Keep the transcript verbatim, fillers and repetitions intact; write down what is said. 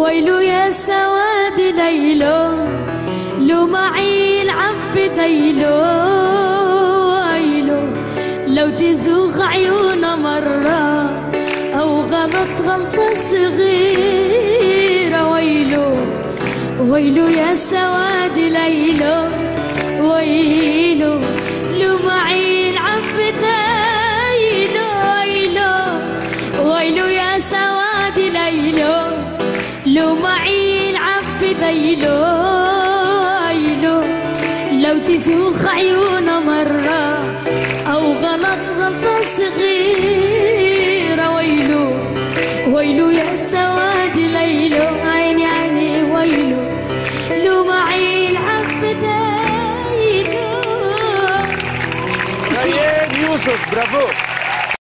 ويلو يا سواد ليلو لو معي العب ديلو ويلو لو تزوغ عيونه مرة أو غلط غلطة صغيرة ويلو ويلو يا سواد ليلو ويلو لو معي العب ديلو ويلو ويلو يا سواد ليلو لو معي العب ديلو ويلو لو تزوغ عيونه مرة أو غلط غلطة صغيرة ويلو ويلو يا سواد ليلو عيني عيني ويلو لو معي العب ديلو. Ryan Yusuf, bravo.